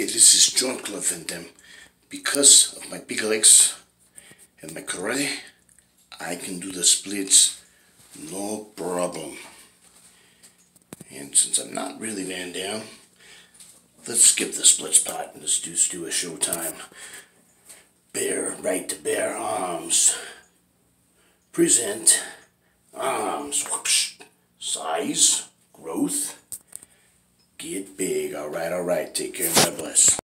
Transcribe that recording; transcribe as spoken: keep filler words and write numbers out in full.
Hey, this is John Cliff, and um, because of my big legs and my karate, I can do the splits no problem. And since I'm not really Van Damme, let's skip the splits part and let's do, let's do a showtime. Bare, right to bare arms. Present. Arms. Whoosh. Size. Growth. Get big. Alright, alright. Take care. God bless.